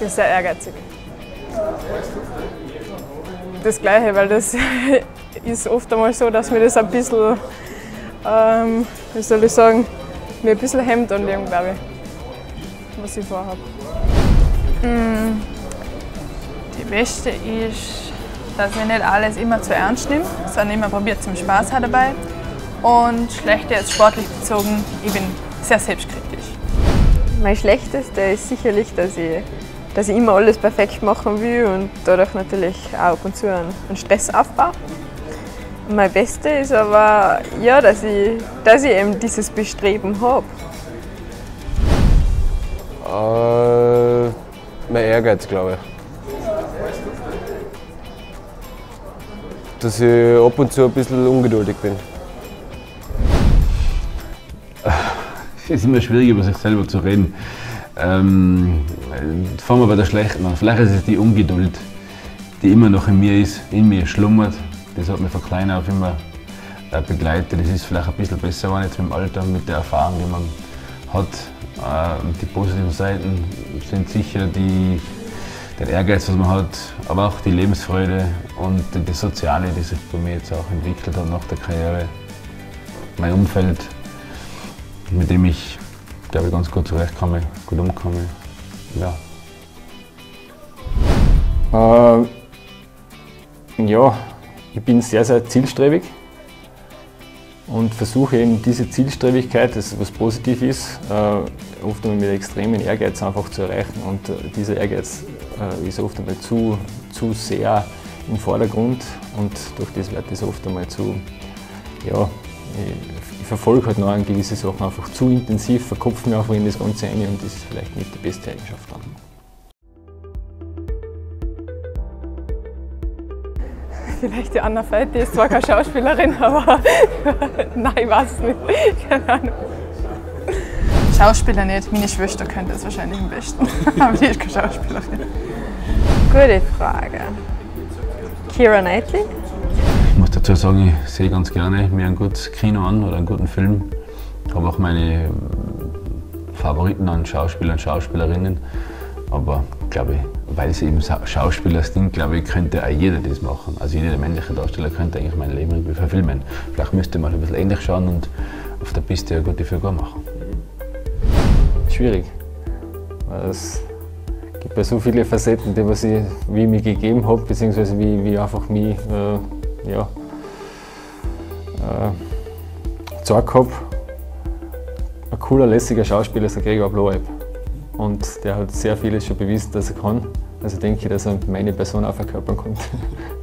bin sehr ehrgeizig. Das Gleiche, weil das ist oft einmal so, dass mir das ein bisschen, wie soll ich sagen, mir ein bisschen hemmt an dem, glaube ich, was ich vorhabe. Die beste ist, dass ich nicht alles immer zu ernst nehme, sondern immer probiert zum Spaß haben dabei. Und schlechte jetzt sportlich bezogen, ich bin sehr selbstkritisch. Mein Schlechteste ist sicherlich, dass ich immer alles perfekt machen will und dadurch natürlich auch ab und zu einen Stress aufbaue. Und mein Beste ist aber, ja, dass ich eben dieses Bestreben habe. Mein Ehrgeiz, glaube ich. Dass ich ab und zu ein bisschen ungeduldig bin. Es ist immer schwierig, über sich selber zu reden. Fangen wir bei der Schlechten an. Vielleicht ist es die Ungeduld, die immer noch in mir schlummert. Das hat mich von klein auf immer begleitet. Das ist vielleicht ein bisschen besser geworden jetzt mit dem Alter, mit der Erfahrung, die man hat. Die positiven Seiten sind sicher der Ehrgeiz, was man hat, aber auch die Lebensfreude und das Soziale, das sich bei mir jetzt auch entwickelt hat nach der Karriere. Mein Umfeld, mit dem ich, glaube ich, ganz gut zurechtkomme, gut umkomme. Ja. Ja, ich bin sehr, sehr zielstrebig und versuche eben diese Zielstrebigkeit, das was positiv ist, oft einmal mit extremen Ehrgeiz einfach zu erreichen. Und dieser Ehrgeiz ist oft einmal zu sehr im Vordergrund und durch das wird das oft einmal zu, ja, ich verfolge halt noch gewisse Sachen einfach zu intensiv, verkopfe mich einfach in das Ganze rein und das ist vielleicht nicht die beste Eigenschaft dann. Vielleicht die Anna Veit, die ist zwar keine Schauspielerin, aber nein, ich weiß es nicht. Keine Ahnung. Schauspieler nicht, meine Schwester könnte es wahrscheinlich am besten, aber die ist keine Schauspielerin. Gute Frage. Keira Knightley? Ich muss dazu sagen, ich sehe ganz gerne mir ein gutes Kino an oder einen guten Film. Ich habe auch meine Favoriten an Schauspieler und Schauspielerinnen. Aber glaube ich, weil sie eben Schauspieler sind, glaube ich, könnte auch jeder das machen. Also jeder männliche Darsteller könnte eigentlich mein Leben irgendwie verfilmen. Vielleicht müsste man ein bisschen ähnlich schauen und auf der Piste eine gute Figur machen. Schwierig. Es gibt ja so viele Facetten, die wie ich mich gegeben habe, beziehungsweise wie ich einfach mich gezeigt habe. Ein cooler, lässiger Schauspieler ist der Gregor Bloeb. Und der hat sehr vieles schon bewiesen, dass er kann. Also denke ich, dass er meine Person auch verkörpern konnte.